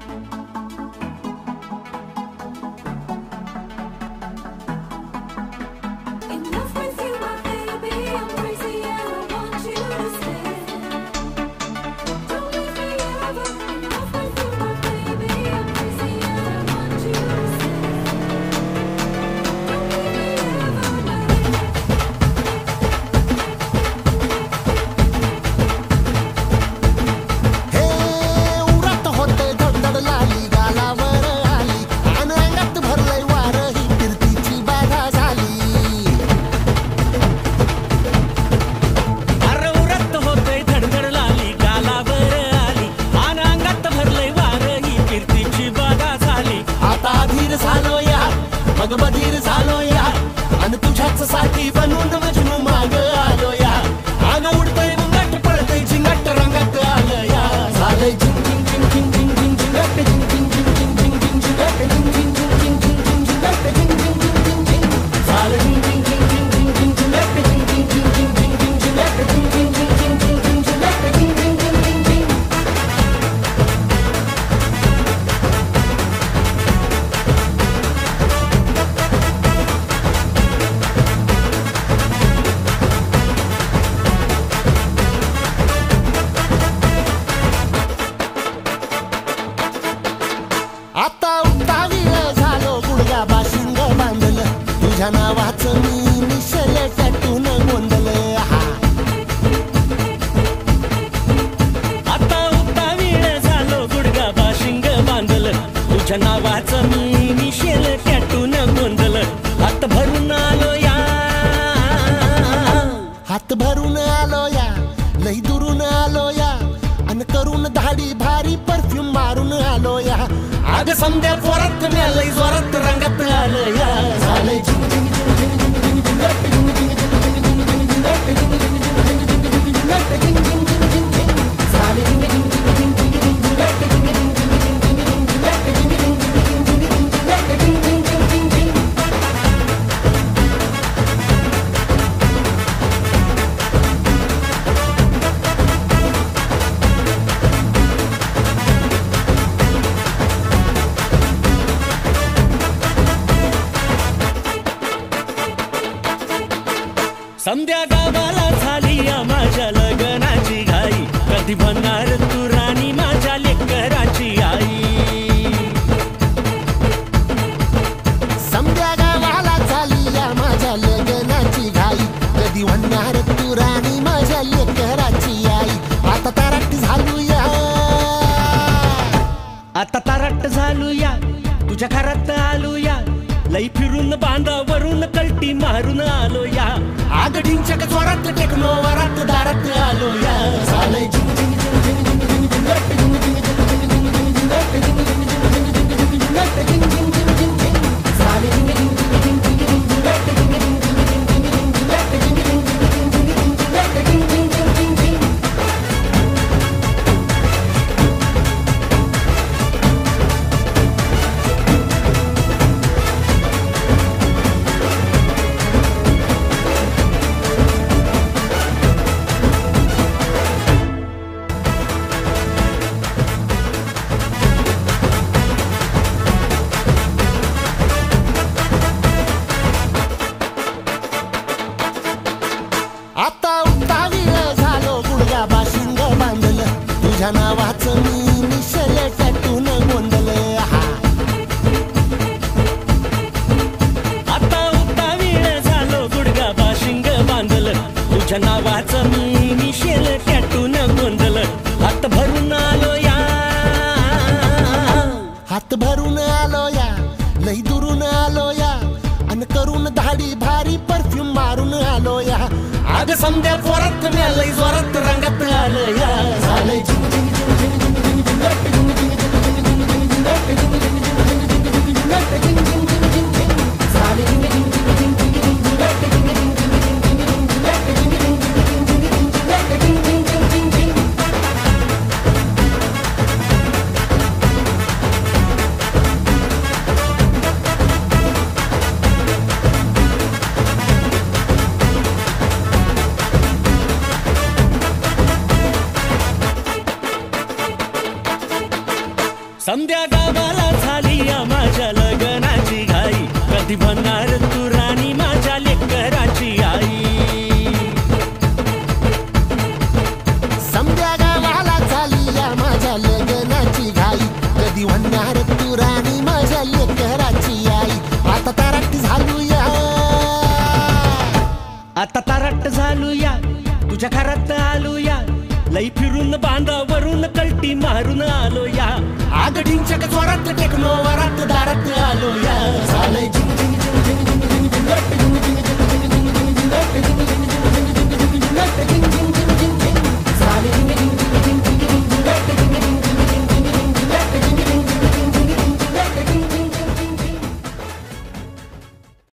बधीर झालो या आणि तुझ्याच साठी बनून मजनू माग आलो या आग उडतय मुंगट पळतय झिंगट रंगात आलं या झालंय झिंग झिंग झिंग झिंग झिंग झिंग झिंगट झिंग झिंग झिंग झिंग झिंग झिंग झिंगट झिंग झिंग झिंग झिंग झिंग झिंग झिंगट झिंग झिंग झिंग झिंग झिंग झालं झिंग झिंग झिंग झिंग झिंग झिंग झिंगट झिंग झिंग झिंग झिंग झिंग झिंग झिंग झिंगट झिंग झिंग झिंग झिंग झिंग झिंग झिंग झिंगट झिंग झिंग आता उतावीळ झालो गुडघा बाशिंग बांधलं तुझ्या नावाचं मी निशल टॅटून गोंधलं आता उतावीळ झालो गुडघा बाशिंग बांधलं तुझ्या नावाचं मी निशल टॅटून गोंधलं हात भरून आलो या हात भरून आलो या लई दुरून आलो या अन करून धाडी भारी परफ्यूम मारून आलो या आग समद्या जोरात लई जोरात रंगात आलं या झालंय झिंग झिंग झिंग झिंग झिंग झिंग झिंगट झिंग झिंग झिंग झिंग झिंग झिंगट झिंग झिंग झिंग झिंग झिंग झिंगट झिंग झिंग झिंग झिंग झिंग झालंय झिंग झिंग झिंग झिंग झिंग झिंग झिंगट झिंग झिंग झिंग झिंग झिंग झिंग झिंगट झिंग झिंग झिंग झिंग झिंग झिंग झिंग झिंग झिंग झिंग समद्या गावाला झाली या माझ्या लग्नाची घाई कधी म्हणणार तू राणी माझ्या लेकराची आई समद्या गावाला झाली या माझ्या लग्नाची घाई कधी म्हणणार तू राणी माझ्या लेकराची आई आता तारट झालो या आता तारट झालो या तुझ्या घरात आलो या लई फिरून बांधावरून कलटी मारून आलो या आग ढिंचक जोरात टेक्नो वरात दारात आलो या झालंय झिंग झिंग झिंग झिंग झिंग झिंग झिंगट झिंग झिंग झिंग झिंग झिंग झिंगट झिंग झिंग झिंग झिंग झिंग झिंगट झिंग झिंग झिंग झिंग झिंग झालंय झिंग झिंग झिंग झिंग झिंग झिंगट झिंग झिंग झिंग झिंग झिंग झिंगट झिंग झिंग झिंग झिंग झिंग झिंग झिंग झिंग आता उतावीळ झालो गुडघा बाशिंग बांधलं तुझ्या नावाचं मी निशल टॅटून गोंधलं आता उतावीळ झालो गुडघा बाशिंग बांधलं तुझ्या नावाचं मी निशेल टॅटून गोंधलं हात भरून आलो या हात भरून आलो या लई दुरून आलो या अन करून धाडी भारी परफ्यूम मारून आलो या आग समद्या जोरात लई जोरात रंगात आलं या झालंय झिंग झिंग झिंग झिंग झिंग झिंग झिंगट झिंग झिंग झिंग झिंग झिंग झिंगट झिंग झिंग झिंग झिंग झिंग झिंगट झिंग झिंग झिंग झिंग झिंग झालंय झिंग झिंग झिंग झिंग झिंग झिंगट झिंग झिंग झिंग झिंग झिंग झिंगट झिंग झिंग झिंग झिंग झिंग झिंग झिंग झिंग संध्या गावाला झाली या माझ्या लग्नाची घाई कधी म्हणणार तू राणी माझ्या लेकराची आई समद्या गावाला झाली या माझ्या लग्नाची घाई कधी म्हणणार तू राणी माझ्या लेकराची आई आता ताराटी झालूया आता तारट झालूया तुझ्या घरात आलूया लई फिरून बांधावरून कलटी मारून आलोया आगडींच्या जोरात टेक्नो वरात दारात आलोया झालंय झिंग झिंग झिंग झिंग